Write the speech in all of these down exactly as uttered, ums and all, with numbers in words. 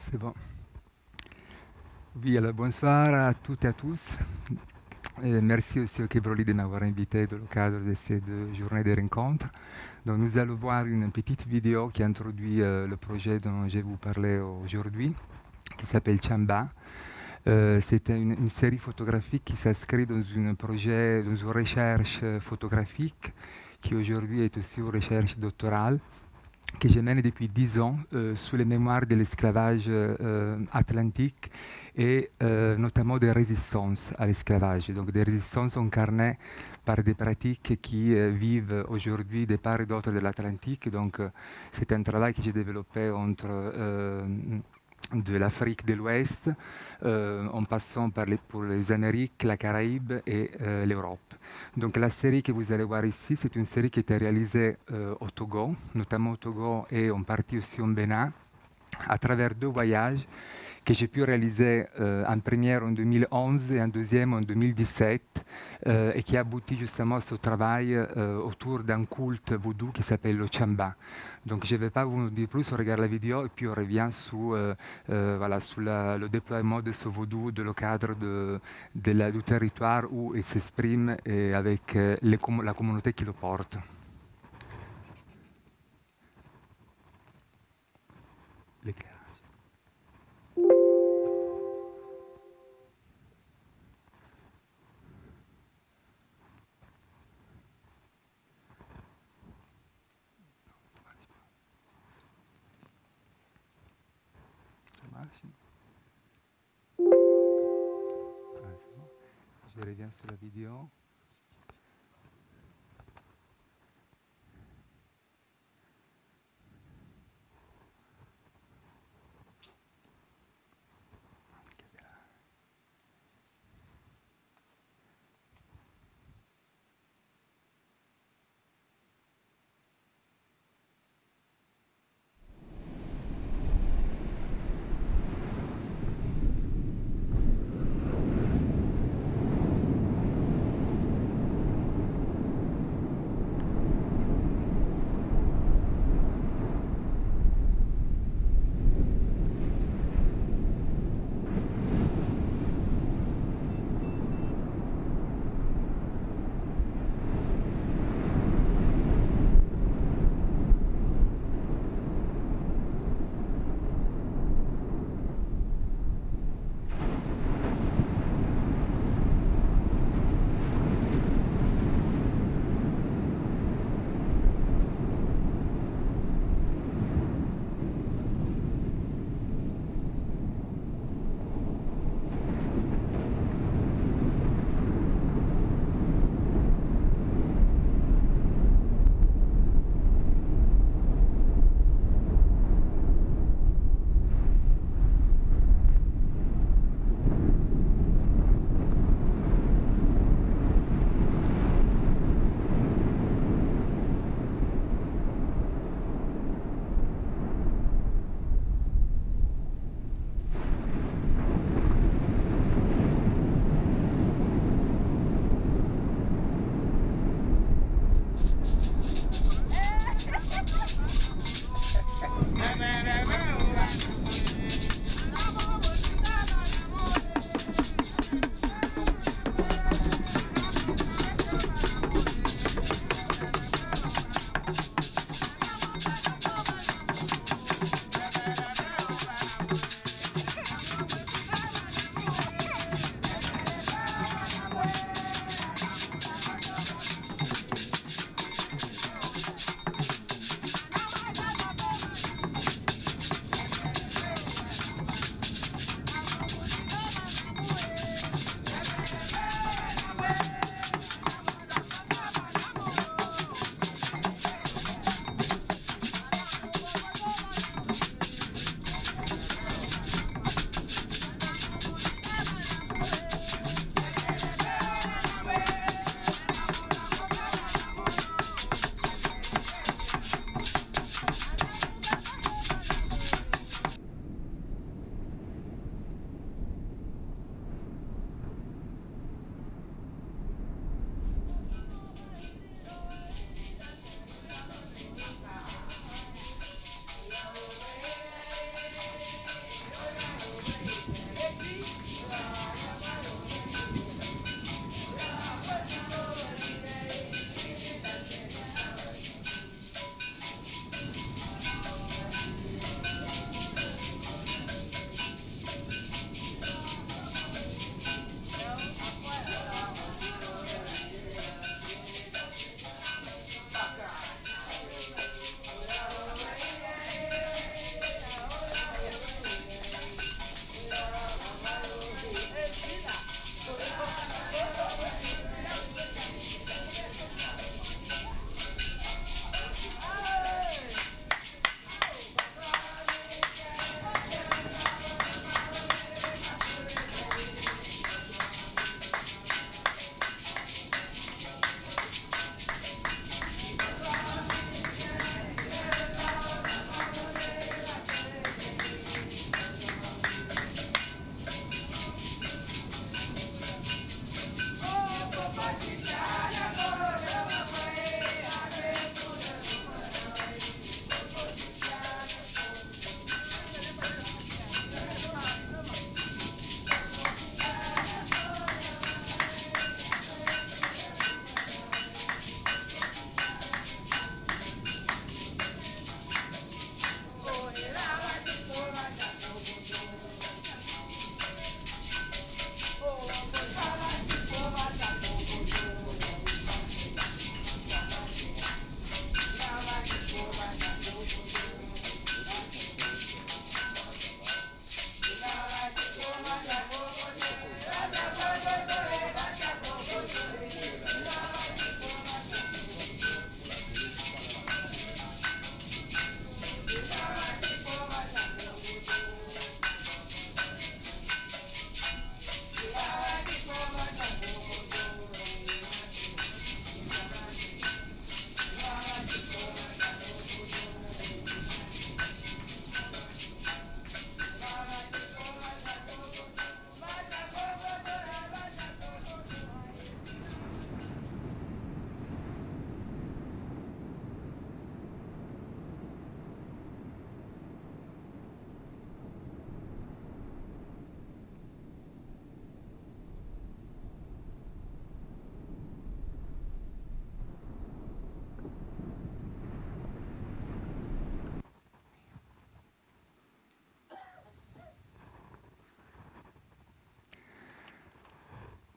C'est bon. Oui, alors bonsoir à toutes et à tous. Et merci aussi au Quai Broglie de m'avoir invité dans le cadre de ces deux journées de rencontres. Donc nous allons voir une petite vidéo qui introduit euh, le projet dont je vais vous parler aujourd'hui, qui s'appelle Chamba. Euh, C'était une, une série photographique qui s'inscrit dans un projet, dans une recherche photographique qui aujourd'hui est aussi une recherche doctorale que je mène depuis dix ans euh, sur les mémoires de l'esclavage euh, atlantique et euh, notamment des résistances à l'esclavage, donc des résistances incarnées par des pratiques qui euh, vivent aujourd'hui des parts et d'autres de l'Atlantique. Donc euh, c'est un travail que j'ai développé entre euh, de l'Afrique de l'Ouest, euh, en passant par les, pour les Amériques, la Caraïbe et euh, l'Europe. Donc la série que vous allez voir ici, c'est une série qui a été réalisée euh, au Togo, notamment au Togo et en partie aussi au Bénin, à travers deux voyages que j'ai pu réaliser euh, en première en deux mille onze et en deuxième en deux mille dix-sept, euh, et qui a abouti justement à ce travail euh, autour d'un culte vaudou qui s'appelle le Chamba. Donc je ne vais pas vous dire plus, on regarde la vidéo et puis on revient sur, euh, euh, voilà, sur la, le déploiement de ce vaudou dans le cadre de, de la, du territoire où il s'exprime et avec euh, les, la communauté qui le porte. L'éclairage. Ça marche. Ah, c'est bon. Je reviens sur la vidéo.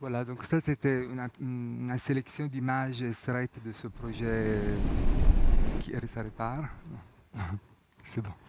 Voilà, donc ça c'était une, une sélection d'images extraites de ce projet qui ça répare. C'est bon.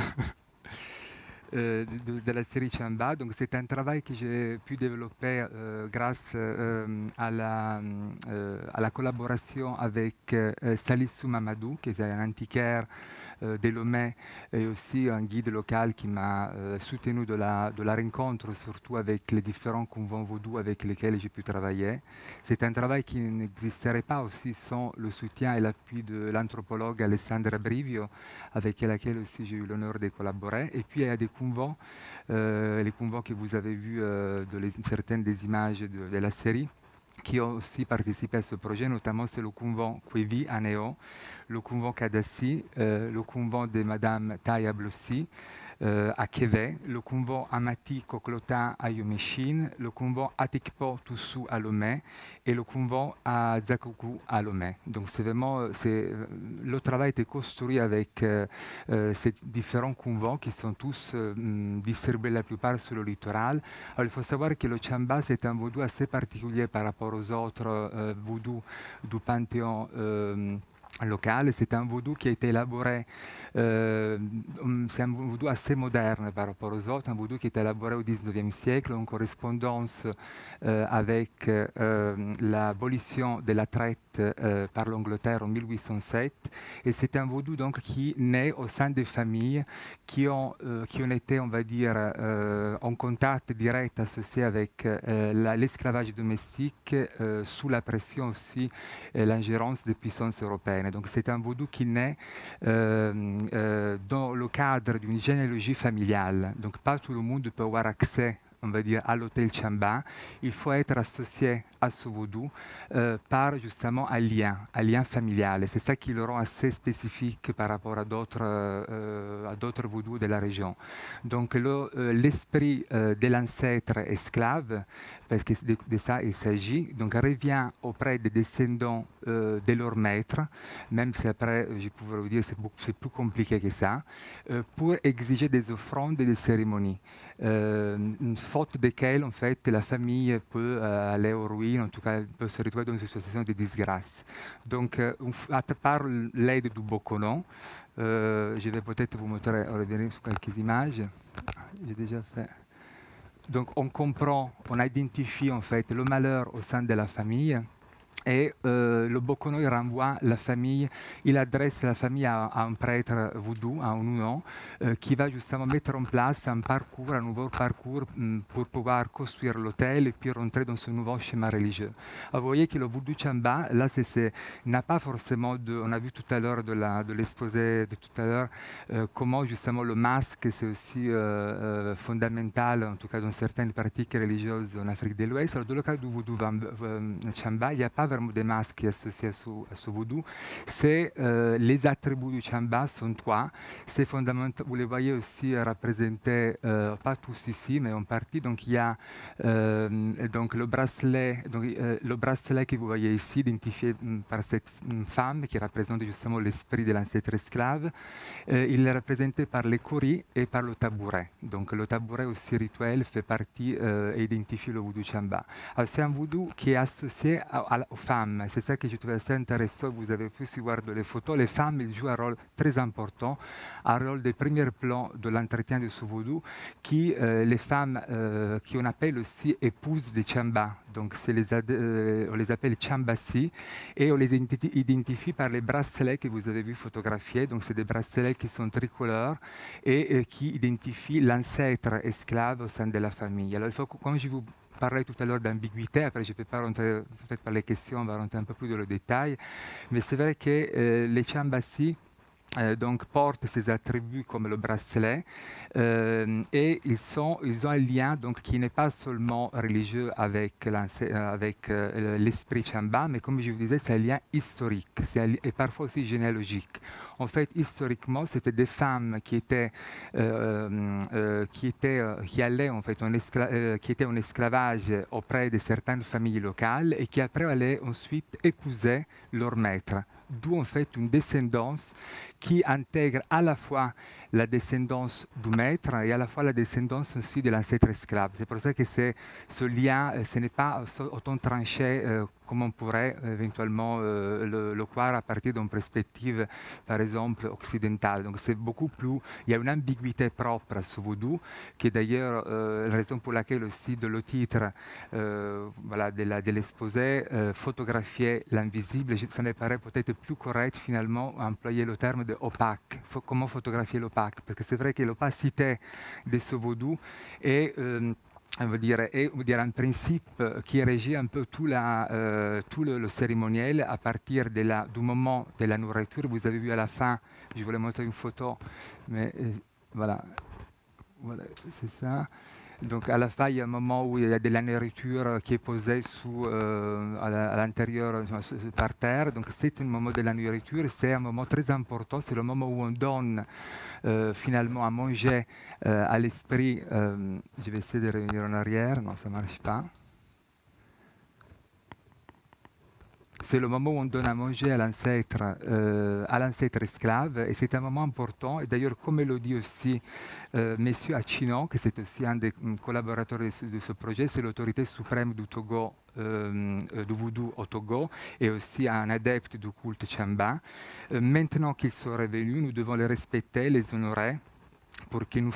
Euh, de, de la série Chamba. Donc c'est un travail que j'ai pu développer euh, grâce euh, à, la, euh, à la collaboration avec euh, Salissou Mamadou, qui est un antiquaire euh, de Lomé et aussi un guide local qui m'a euh, soutenu de la, de la rencontre, surtout avec les différents convents vaudou avec lesquels j'ai pu travailler. C'est un travail qui n'existerait pas aussi sans le soutien et l'appui de l'anthropologue Alessandra Brivio, avec laquelle aussi j'ai eu l'honneur de collaborer. Et puis il y a des convents, euh, les convents que vous avez vus, euh, de les, certaines des images de, de la série, qui ont aussi participé à ce projet, notamment c'est le convent Kwevi à Néo, le convent Kadassi, euh, le convent de Madame Taya Blossi, euh, à Kévé, le convent Amati Koklota à Yomeshin, le convent Atikpo Toussou à Lomé et le convent à Zakoku à Lomé. Donc c'est vraiment, c'est, le travail était construit avec euh, euh, ces différents convents qui sont tous euh, distribués la plupart sur le littoral. Alors il faut savoir que le Chamba c'est un vaudou assez particulier par rapport aux autres euh, vaudous du panthéon euh, local. C'est un vaudou qui a été élaboré, euh, c'est un vaudou assez moderne par rapport aux autres, un vaudou qui a été élaboré au dix-neuvième siècle en correspondance euh, avec euh, l'abolition de la traite euh, par l'Angleterre en mille huit cent sept. Et c'est un vaudou donc qui naît au sein des familles qui ont, euh, qui ont été, on va dire, euh, en contact direct associé avec euh, l'esclavage domestique euh, sous la pression aussi et l'ingérence des puissances européennes. Donc c'est un vaudou qui naît euh, euh, dans le cadre d'une généalogie familiale. Donc pas tout le monde peut avoir accès, on va dire, à l'hôtel Chamba. Il faut être associé à ce vaudou euh, par justement un lien, un lien familial. Et c'est ça qui le rend assez spécifique par rapport à d'autres euh, à d'autres vaudous de la région. Donc le, euh, l'esprit euh, de l'ancêtre esclave, parce que de, de ça il s'agit, donc revient auprès des descendants euh, de leur maître, même si après, je pourrais vous dire, c'est, beaucoup, c'est plus compliqué que ça, euh, pour exiger des offrandes et des cérémonies. Euh, faute desquelles, en fait, la famille peut euh, aller aux ruines, en tout cas, peut se retrouver dans une situation de disgrâce. Donc, euh, à part l'aide du Bokonon, euh, je vais peut-être vous montrer, revenir sur quelques images. J'ai déjà fait. Donc, on comprend, on identifie en fait le malheur au sein de la famille. Et euh, le Bokono, il renvoie la famille, il adresse la famille à, à un prêtre voodoo, à un Unon, euh, qui va justement mettre en place un parcours, un nouveau parcours mh, pour pouvoir construire l'hôtel et puis rentrer dans ce nouveau schéma religieux. Alors, vous voyez que le voodoo Chamba, là, c'est, c'est, n'a pas forcément de... On a vu tout à l'heure de, la, de l'exposé de tout à l'heure, euh, comment justement le masque, c'est aussi euh, euh, fondamental, en tout cas dans certaines pratiques religieuses en Afrique de l'Ouest. Alors, dans le cas du voodoo Chamba, il n'y a pas vraiment des masques associés à ce, à ce vaudou. C'est euh, les attributs du Chamba sont trois. C'est fondamental. Vous les voyez aussi représentés, euh, pas tous ici, mais en partie. Donc il y a euh, donc le bracelet, donc euh, le bracelet que vous voyez ici, identifié m, par cette m, femme qui représente justement l'esprit de l'ancêtre esclave. Euh, il est représenté par les coris et par le tabouret. Donc le tabouret aussi rituel fait partie euh, et identifie le voodoo Chamba. Alors c'est un voodoo qui est associé à, à, aux femmes. C'est ça que je trouvais assez intéressant. Vous avez pu si voir les photos. Les femmes ils jouent un rôle très important, un rôle de premier plan de l'entretien de ce vaudou, qui euh, les femmes euh, qui on appelle aussi épouses des Chamba. Donc les euh, on les appelle Chambassi et on les identifie par les bracelets que vous avez vu photographiés. Donc c'est des bracelets qui sont tricolores et euh, qui identifient l'ancêtre esclave au sein de la famille. Alors il faut que, comme je vous parlais tout à l'heure d'ambiguïté, après je ne peux pas rentrer, peut-être par les questions, on va rentrer un peu plus dans le détail, mais c'est vrai que euh, les Chambassi Euh, donc portent ces attributs comme le bracelet euh, et ils, sont, ils ont un lien donc, qui n'est pas seulement religieux avec, avec euh, l'esprit Chamba, mais comme je vous disais, c'est un lien historique c'est un, et parfois aussi généalogique. En fait, historiquement, c'était des femmes qui étaient, euh, euh, qui, étaient euh, qui allaient en fait en escla- euh, qui étaient en esclavage auprès de certaines familles locales et qui après allaient ensuite épouser leur maître. d'où en fait une descendance qui intègre à la fois la descendance du maître et à la fois la descendance aussi de l'ancêtre esclave. C'est pour ça que ce lien, euh, ce n'est pas autant tranché euh, comme on pourrait euh, éventuellement euh, le, le croire à partir d'une perspective, par exemple, occidentale. Donc c'est beaucoup plus, il y a une ambiguïté propre à ce vaudou, qui est d'ailleurs euh, la raison pour laquelle aussi de le titre euh, voilà, de l'exposé, euh, photographier l'invisible, ça me paraît peut-être plus correct finalement employer le terme de opaque. Faut, comment photographier l'opaque? Parce que c'est vrai que l'opacité de ce vaudou est euh, on va dire, est on va dire, un principe qui régit un peu tout, la, euh, tout le, le cérémoniel à partir de la, du moment de la nourriture. Vous avez vu à la fin, je voulais montrer une photo, mais euh, voilà, voilà c'est ça. Donc à la fin, il y a un moment où il y a de la nourriture qui est posée sous, euh, à l'intérieur, par terre. Donc c'est un moment de la nourriture, c'est un moment très important, c'est le moment où on donne euh, finalement à manger euh, à l'esprit. Euh, je vais essayer de revenir en arrière, non, ça ne marche pas. C'est le moment où on donne à manger à l'ancêtre, euh, à l'ancêtre esclave, et c'est un moment important. Et d'ailleurs, comme le dit aussi euh, Monsieur Achino, que c'est aussi un des um, collaborateurs de ce, de ce projet, c'est l'autorité suprême du Togo, euh, du voodoo au Togo, et aussi un adepte du culte Chamba. Euh, maintenant qu'ils sont revenus, nous devons les respecter, les honorer, pour qu'ils nous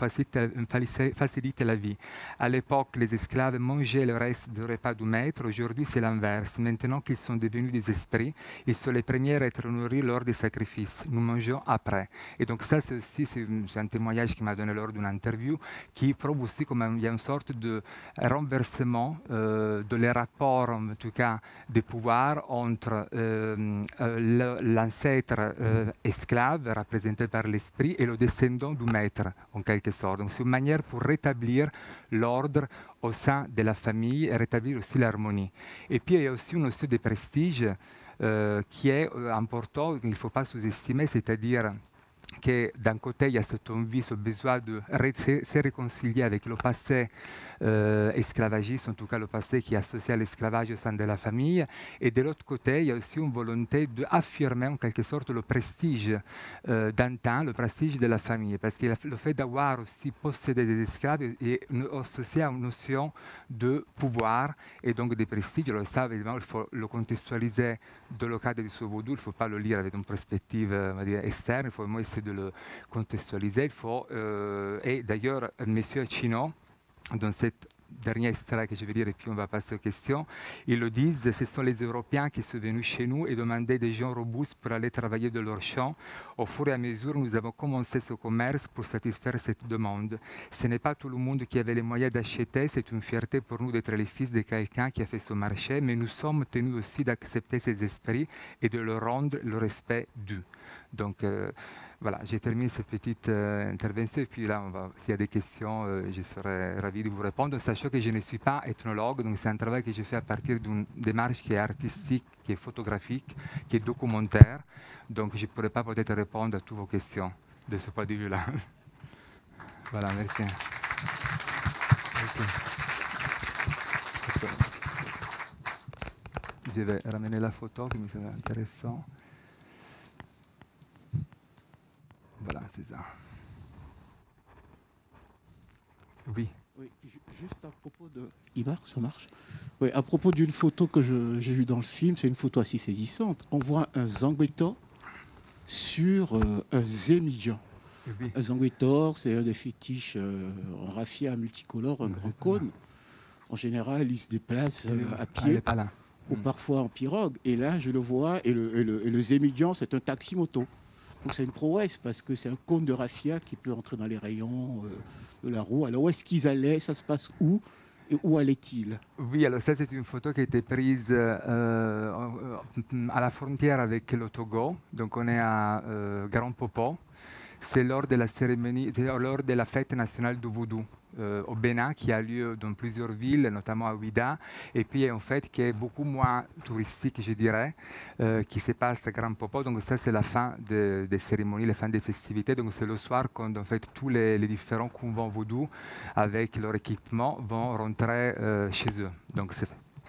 facilitent la vie. À l'époque, les esclaves mangeaient le reste du repas du maître. Aujourd'hui, c'est l'inverse. Maintenant qu'ils sont devenus des esprits, ils sont les premiers à être nourris lors des sacrifices. Nous mangeons après. Et donc ça, c'est aussi c'est un témoignage qu'il m'a donné lors d'une interview, qui prouve aussi qu'il y a une sorte de renversement euh, de les rapports, en tout cas, de pouvoir entre euh, euh, l'ancêtre euh, esclave, représenté par l'esprit, et le descendant du maître, en quelque sorte. Donc c'est une manière pour rétablir l'ordre au sein de la famille et rétablir aussi l'harmonie. Et puis il y a aussi une notion de prestige euh, qui est euh, important, qu'il ne faut pas sous-estimer, c'est-à-dire que d'un côté, il y a cette envie, ce besoin de se réconcilier avec le passé euh, esclavagiste, en tout cas le passé qui est associé à l'esclavage au sein de la famille. Et de l'autre côté, il y a aussi une volonté d'affirmer en quelque sorte le prestige euh, d'un temps, le prestige de la famille. Parce que le fait d'avoir aussi possédé des esclaves est associé à une notion de pouvoir et donc de prestige. Alors ça, évidemment, il faut le contextualiser dans le cadre du ce vaudou, il ne faut pas le lire avec une perspective on va dire, externe, il faut vraiment essayer de le contextualiser. Il faut, euh, et d'ailleurs, M. Chino, dans cette dernier extrait que je vais dire et puis on va passer aux questions, ils le disent, ce sont les Européens qui sont venus chez nous et demandaient des gens robustes pour aller travailler dans leurs champs. Au fur et à mesure, nous avons commencé ce commerce pour satisfaire cette demande. Ce n'est pas tout le monde qui avait les moyens d'acheter, c'est une fierté pour nous d'être les fils de quelqu'un qui a fait ce marché, mais nous sommes tenus aussi d'accepter ces esprits et de leur rendre le respect dû. Donc, euh, voilà, j'ai terminé cette petite euh, intervention et puis là, s'il y a des questions, euh, je serai ravi de vous répondre, sachant que je ne suis pas ethnologue, donc c'est un travail que je fais à partir d'une démarche qui est artistique, qui est photographique, qui est documentaire, donc je ne pourrai pas peut-être répondre à toutes vos questions de ce point de vue-là. Voilà, merci. Okay. Je vais ramener la photo qui me semble intéressante. Voilà, c'est ça. Oui. Oui, juste à propos de... Il marche, ça marche. Oui, à propos d'une photo que j'ai vue dans le film, c'est une photo assez saisissante. On voit un Zangwetor sur euh, un Zémidjan. Oui. Un Zangwetor, c'est un des fétiches euh, en raffia multicolore, un grand cône. En général, il se déplace euh, à pied ah, là. ou mm. parfois en pirogue. Et là, je le vois, et le, et le, et le Zémidjan, c'est un taxi-moto. Donc c'est une prouesse parce que c'est un cône de raffia qui peut entrer dans les rayons euh, de la roue. Alors où est-ce qu'ils allaient? Ça se passe où? Et où allaient-ils? Oui, alors ça c'est une photo qui a été prise euh, à la frontière avec le Togo. Donc on est à euh, Grand Popo. C'est lors de la cérémonie, lors de la fête nationale du Voodoo euh, au Bénin qui a lieu dans plusieurs villes, notamment à Ouida. Et puis en fait qui est beaucoup moins touristique, je dirais, euh, qui se passe à Grand Popo. Donc ça c'est la fin des de cérémonies, la fin des festivités. Donc c'est le soir quand en fait tous les, les différents couvents Voodoo avec leur équipement vont rentrer euh, chez eux. Donc c'est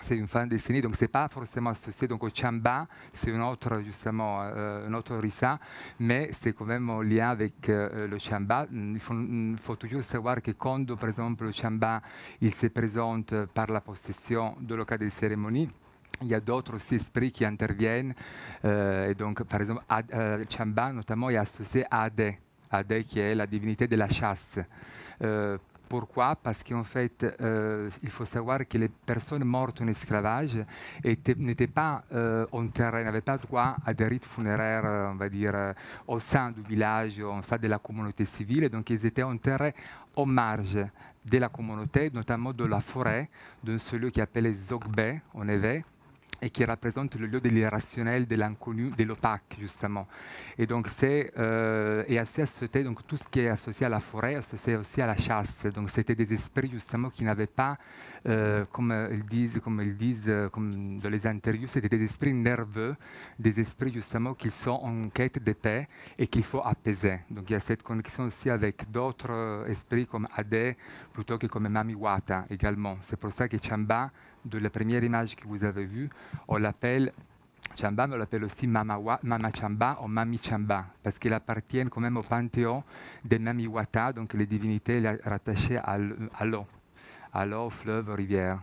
c'est une femme dessinée, donc c'est pas forcément associé donc au chamba, c'est une autre justement euh, un autre rissa, mais c'est quand même en lien avec euh, le chamba. Il faut, il faut toujours savoir que quand, par exemple, le chamba il se présente par la possession de local de cérémonie, il y a d'autres aussi esprits qui interviennent. Euh, et donc, par exemple, Ad, euh, Chamba, notamment, est associé à Adé, Adé qui est la divinité de la chasse. Euh, Pourquoi? Parce qu'en fait, euh, il faut savoir que les personnes mortes en esclavage n'étaient pas euh, enterrées, n'avaient pas droit à des rites funéraires, euh, on va dire, euh, au sein du village, au sein de la communauté civile. Donc, ils étaient enterrés aux marges de la communauté, notamment de la forêt, de celui qui appelait Zogbe, en éveil, et qui représente le lieu de l'irrationnel, de l'inconnu, de l'opaque, justement. Et donc, c'est euh, assez associé, donc tout ce qui est associé à la forêt, associé aussi à la chasse. Donc, c'était des esprits, justement, qui n'avaient pas, euh, comme ils disent, comme ils disent comme dans les interviews, c'était des esprits nerveux, des esprits, justement, qui sont en quête de paix et qu'il faut apaiser. Donc, il y a cette connexion aussi avec d'autres esprits comme Adé, plutôt que comme Mami Wata, également. C'est pour ça que Chamba, de la première image que vous avez vue, on l'appelle Chamba, mais on l'appelle aussi Mama, Wa, Mama Chamba ou Mami Chamba, parce qu'il appartient quand même au panthéon des Mami Wata, donc les divinités rattachées à l'eau, à l'eau, fleuve, rivière.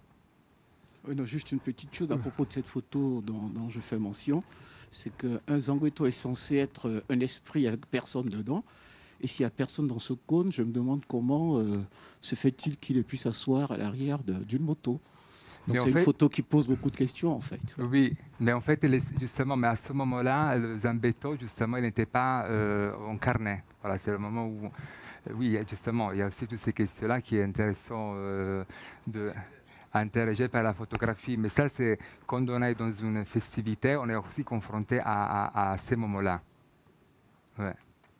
Oui, non, juste une petite chose à propos de cette photo dont, dont je fais mention, c'est qu'un Zangweto est censé être un esprit avec personne dedans. Et s'il n'y a personne dans ce cône, je me demande comment euh, se fait-il qu'il ait pu s'asseoir à l'arrière d'une moto. Donc c'est une fait, photo qui pose beaucoup de questions en fait. Oui, mais en fait, justement, mais à ce moment-là, le Zambetto, justement, il n'était pas euh, incarné. Voilà, c'est le moment où, oui, justement, il y a aussi toutes ces questions-là qui est intéressant euh, de interroger par la photographie. Mais ça, c'est quand on est dans une festivité, on est aussi confronté à, à, à ces moments-là. Ouais.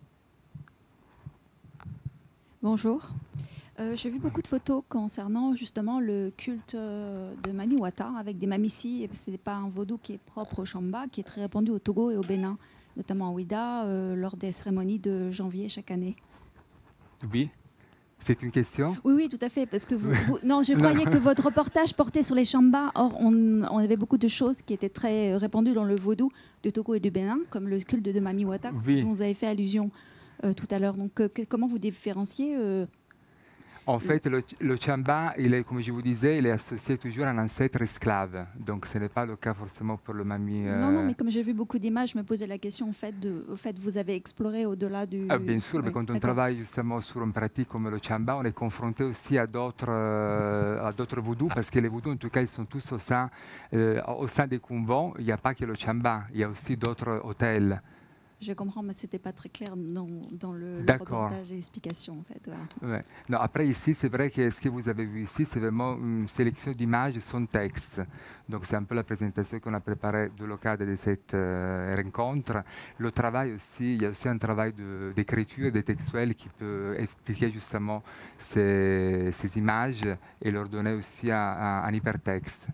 Bonjour. Euh, J'ai vu beaucoup de photos concernant justement le culte euh, de Mami Wata avec des mamici. Ce n'est pas un vaudou qui est propre au Chamba, qui est très répandu au Togo et au Bénin, notamment en Ouida, euh, lors des cérémonies de janvier chaque année. Oui, c'est une question? Oui, oui, tout à fait. Parce que vous, vous non, je croyais que votre reportage portait sur les Chambas. Or, on, on avait beaucoup de choses qui étaient très répandues dans le vaudou du Togo et du Bénin, comme le culte de Mami Wata, oui. dont vous avez fait allusion euh, tout à l'heure. Donc, euh, que, comment vous différenciez euh, En fait, le, le Chamba, il est, comme je vous disais, il est associé toujours à un ancêtre esclave. Donc, ce n'est pas le cas forcément pour le Mami. Euh... Non, non, mais comme j'ai vu beaucoup d'images, je me posais la question, en fait, de, au fait, vous avez exploré au-delà du... Ah, bien sûr, oui, mais quand on travaille justement sur une pratique comme le Chamba, on est confronté aussi à d'autres euh, à d'autres voodoo, parce que les voodoo, en tout cas, ils sont tous au sein, euh, au sein des convents. Il n'y a pas que le Chamba, il y a aussi d'autres hôtels. Je comprends, mais ce n'était pas très clair dans, dans le, le reportage et l'explication, en fait. Voilà. Ouais. Non, après, ici, c'est vrai que ce que vous avez vu ici, c'est vraiment une sélection d'images sans texte. Donc, c'est un peu la présentation qu'on a préparée dans le cadre de cette euh, rencontre. Le travail aussi, il y a aussi un travail d'écriture et de textuel qui peut expliquer justement ces, ces images et leur donner aussi un, un, un hypertexte.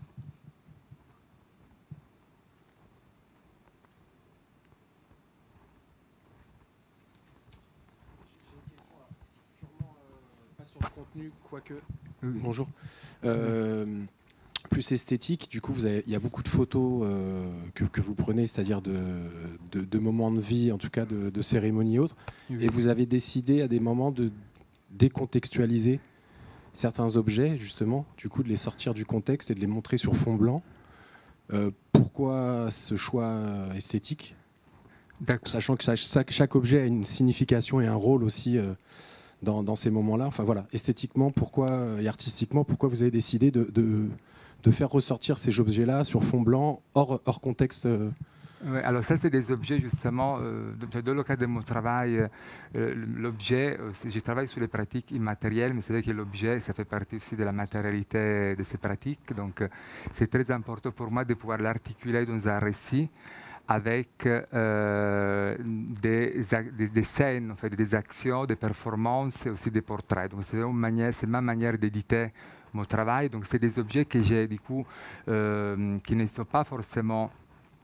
Sur le contenu, quoique. Oui. Bonjour. Euh, plus esthétique, du coup, vous avez, il y a beaucoup de photos euh, que, que vous prenez, c'est-à-dire de, de, de moments de vie, en tout cas de, de cérémonies et autres. Oui. Et vous avez décidé à des moments de décontextualiser certains objets, justement, du coup, de les sortir du contexte et de les montrer sur fond blanc. Euh, pourquoi ce choix esthétique ? Sachant que chaque, chaque objet a une signification et un rôle aussi. Euh, Dans, dans ces moments-là, enfin voilà, esthétiquement, pourquoi et artistiquement, pourquoi vous avez décidé de, de, de faire ressortir ces objets-là sur fond blanc, hors, hors contexte euh... Oui, alors ça, c'est des objets justement, euh, dans le cadre de mon travail, euh, l'objet, euh, je travaille sur les pratiques immatérielles, mais c'est vrai que l'objet, ça fait partie aussi de la matérialité de ces pratiques, donc euh, c'est très important pour moi de pouvoir l'articuler dans un récit, avec euh, des, des, des scènes, en fait, des actions, des performances et aussi des portraits. Donc c'est ma manière d'éditer mon travail. Donc c'est des objets que j'ai du coup, euh, qui ne sont pas forcément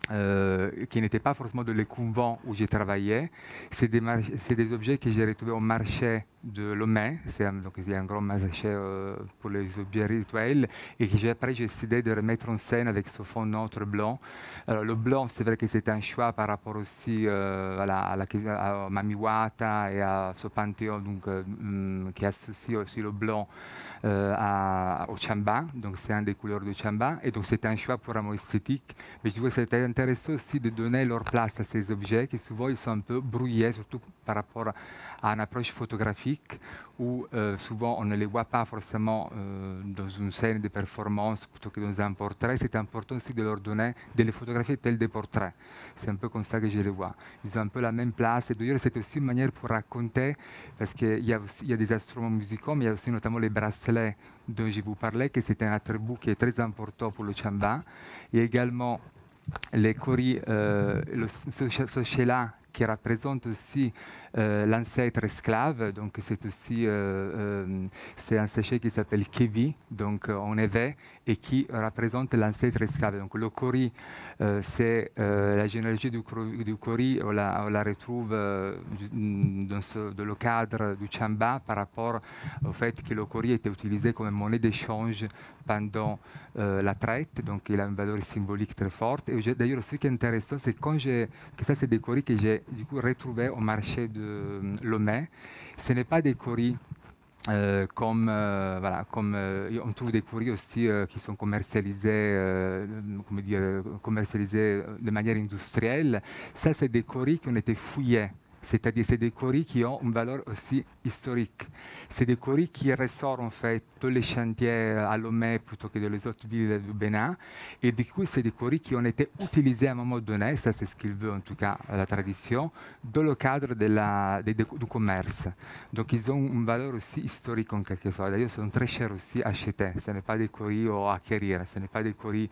Euh, qui n'étaient pas forcément de les couvents où j'ai travaillé. C'est des, des objets que j'ai retrouvés au marché de Lomé. Donc il y a un grand marché euh, pour les objets rituels et que après j'ai décidé de remettre en scène avec ce fond neutre blanc. Alors, le blanc, c'est vrai que c'est un choix par rapport aussi euh, à, la, à, la, à Mami Wata et à ce panthéon donc, euh, qui associe aussi le blanc Euh, à, au Chamba, donc c'est un des couleurs du Chamba, et donc c'est un choix purement esthétique. Mais je trouve que c'était intéressant aussi de donner leur place à ces objets qui souvent ils sont un peu brouillés, surtout par rapport à une approche photographique où euh, souvent on ne les voit pas forcément euh, dans une scène de performance plutôt que dans un portrait. C'est important aussi de leur donner, de les photographier tels des portraits. C'est un peu comme ça que je les vois. Ils ont un peu la même place. Et d'ailleurs, c'est aussi une manière pour raconter, parce qu'il y, y a des instruments musicaux, mais il y a aussi notamment les bracelets dont je vous parlais, que c'est un attribut qui est très important pour le Chamba. Et également les coris, euh, le, ce, ce chez-là, qui représente aussi euh, l'ancêtre esclave, donc c'est aussi euh, euh, c'est un séché qui s'appelle Kevi, donc euh, en éveil, et qui représente l'ancêtre esclave. Donc le Kori, euh, c'est euh, la généalogie du, du Kori, on la, on la retrouve euh, dans, ce, dans le cadre du Chamba par rapport au fait que le Kori était utilisé comme monnaie d'échange pendant euh, la traite, donc il a une valeur symbolique très forte. Et d'ailleurs, ce qui est intéressant, c'est quand j'ai, que ça c'est des Kori que j'ai du coup retrouvé au marché de Lomé. Ce n'est pas des coris euh, comme, euh, voilà, comme euh, on trouve des coris aussi euh, qui sont commercialisés, euh, comment dire, commercialisés de manière industrielle. Ça, c'est des coris qui ont été fouillés. C'est-à-dire c'est des coris qui ont une valeur aussi historique. C'est des coris qui ressortent en fait tous les chantiers à Lomé plutôt que dans les autres villes du Bénin. Et du coup, c'est des coris qui ont été utilisés à un moment donné, ça c'est ce qu'il veut en tout cas la tradition, dans le cadre de la, de, de, du commerce. Donc ils ont une valeur aussi historique en quelque sorte. D'ailleurs, ils sont très chers aussi à acheter. Ce n'est pas des coris à acquérir, ce n'est pas des coris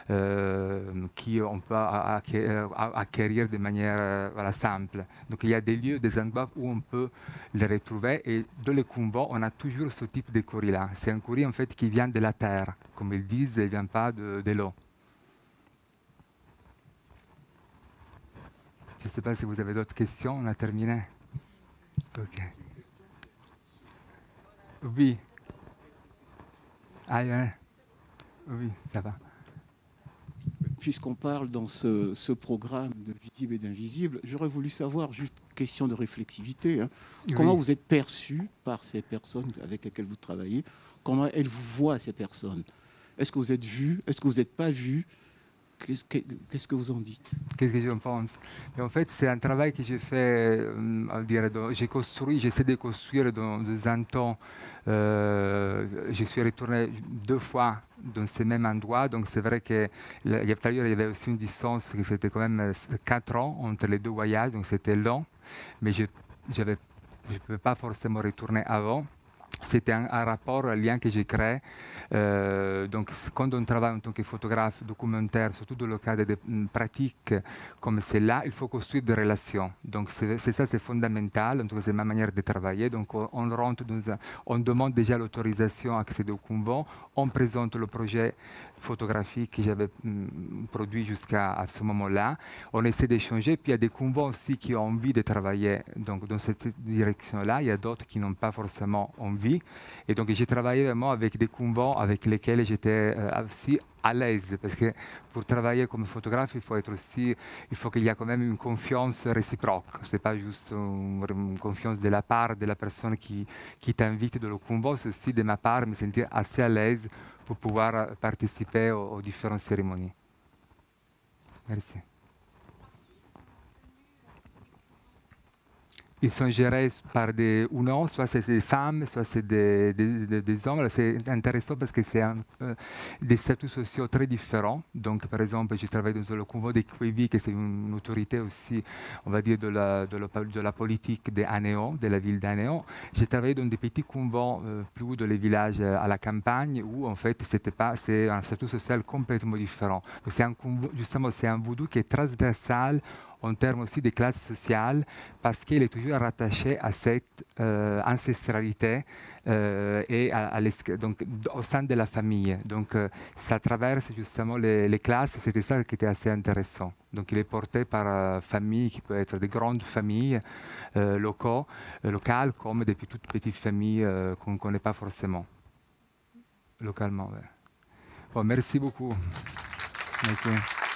euh, qu'on peut acquérir de manière euh, voilà, simple. Donc il y a des lieux, des endroits où on peut les retrouver et dans les couvents, on a toujours ce type de coris-là. C'est un coris en fait qui vient de la terre, comme ils disent, il ne vient pas de, de l'eau. Je ne sais pas si vous avez d'autres questions, on a terminé. Ok. Oui. Ah, ouais. Oui, ça va. Puisqu'on parle dans ce, ce programme de visible et d'invisible, j'aurais voulu savoir, juste question de réflexivité, hein, oui. Comment vous êtes perçu par ces personnes avec lesquelles vous travaillez? Comment elles vous voient, ces personnes? Est-ce que vous êtes vu? Est-ce que vous n'êtes pas vu? Qu'est-ce que, qu'est-ce que vous en dites? Qu'est-ce que j'en pense? Et en fait, c'est un travail que j'ai fait, euh, dire, j'ai construit, j'essaie de construire dans, dans un temps. Euh, je suis retourné deux fois dans ce même endroit, donc c'est vrai que il y avait aussi une distance, que c'était quand même quatre ans entre les deux voyages, donc c'était long, mais je ne pouvais pas forcément retourner avant. C'était un, un rapport, un lien que j'ai créé. Euh, donc, quand on travaille en tant que photographe documentaire, surtout dans le cadre de pratiques comme celle-là, il faut construire des relations. Donc, c'est ça, c'est fondamental. En tout cas, c'est ma manière de travailler. Donc, on, on rentre dans un, on demande déjà l'autorisation à accéder au convent. On présente le projet photographique que j'avais mm, produit jusqu'à ce moment-là. On essaie d'échanger. Puis, il y a des convents aussi qui ont envie de travailler donc, dans cette direction-là. Il y a d'autres qui n'ont pas forcément envie. Et donc, j'ai travaillé vraiment avec des convents avec lesquels j'étais euh, aussi à l'aise. Parce que pour travailler comme photographe, il faut être aussi, il faut qu'il y ait quand même une confiance réciproque. Ce n'est pas juste une, une confiance de la part de la personne qui, qui t'invite dans le convent, c'est aussi de ma part me sentir assez à l'aise pour pouvoir participer aux, aux différentes cérémonies. Merci. Ils sont gérés par des ou non, soit c'est des femmes, soit c'est des, des, des, des hommes. C'est intéressant parce que c'est euh, des statuts sociaux très différents. Donc, par exemple, je travaille dans le convent des Kwevi, qui c'est une autorité aussi, on va dire, de la, de la, de la politique d'Anéon, de la ville d'Anéon. J'ai travaillé dans des petits convents euh, plus haut dans les villages à la campagne, où en fait, c'était pas, c'est un statut social complètement différent. C'est un convent, justement, c'est un vaudou qui est transversal en termes aussi de classe sociale, parce qu'il est toujours rattaché à cette euh, ancestralité euh, et à, à donc, au sein de la famille. Donc euh, ça traverse justement les, les classes, c'était ça qui était assez intéressant. Donc il est porté par euh, familles qui peuvent être des grandes familles euh, locaux, euh, locales, comme des toutes petites familles euh, qu'on ne connaît pas forcément localement. Ouais. Bon, merci beaucoup. Merci.